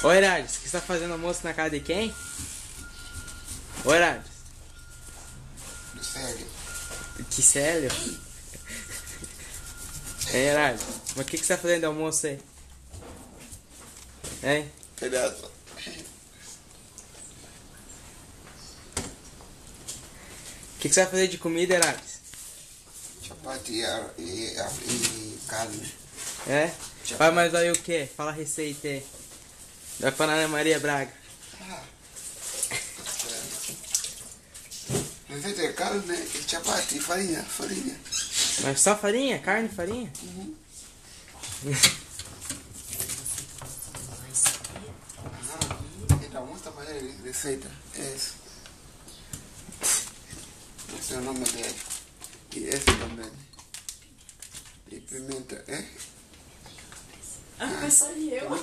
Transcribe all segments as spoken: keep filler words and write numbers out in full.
Ô Herades, o que você tá fazendo almoço na casa de quem? Ô Herades. Do Célio. Que Célio? Hein, Herades? Mas o que, que você tá fazendo de almoço aí? Hein? Pedaço. O que, que você vai fazer de comida, Herades? Chapati e, e, e carne. É? Vai mais aí o que? Fala a receita aí. Vai pra Ana Maria Braga. Ah. Receita é carne e chapati e farinha, farinha. Mas só farinha? Carne e farinha? Uhum. Ah, então, mostra pra ele a receita. É esse. Esse é o nome dele. E esse também. E pimenta, é? Ah, mas saiu eu.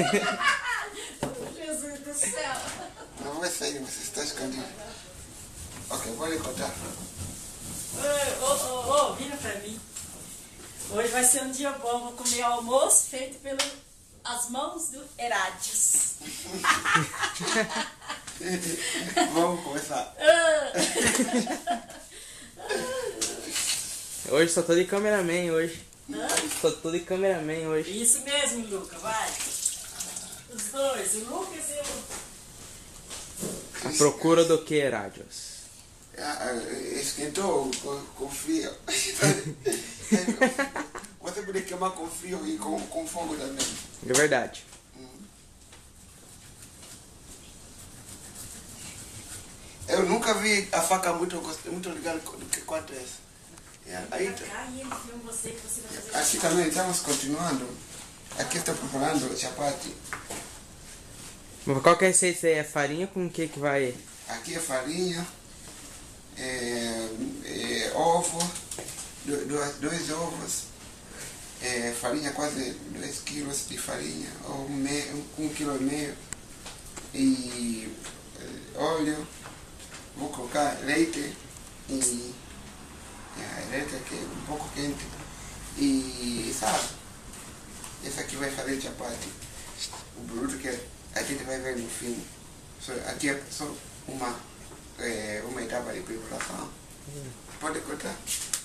Jesus do céu. Não vai sair, você está escondido. Ok, pode cortar. Ô, ô, ô, vira pra mim. Hoje vai ser um dia bom. Vou comer o almoço feito pelas mãos do Herades. Vamos começar. Hoje só tô de cameraman hoje. Hã? Só tô de cameraman hoje. Isso mesmo, Luca, vai. Os dois, o Lucas e o... A procura do que, Herades? Ah, esquentou com, com frio. Você pode queimar com frio e com, com fogo também. É verdade. Eu nunca vi a faca muito, muito ligada do que quanto essa. Aí, Cá, e ele filma você que você vai fazer. aqui também estamos continuando. Aqui estou preparando chapati. Mas qual que é a receita aí? É farinha com o que que vai? Aqui é farinha, é, é, ovo, do- dois, dois ovos, é, farinha quase dois quilos de farinha, ou me, um, um quilo e meio, e é, óleo, vou colocar leite, e é, leite aqui um pouco quente, e sabe, esse aqui vai fazer chapati, o bruto que a gente vai ver no filme. So, aqui é só uma, é, uma etapa de preparação. Pode cortar.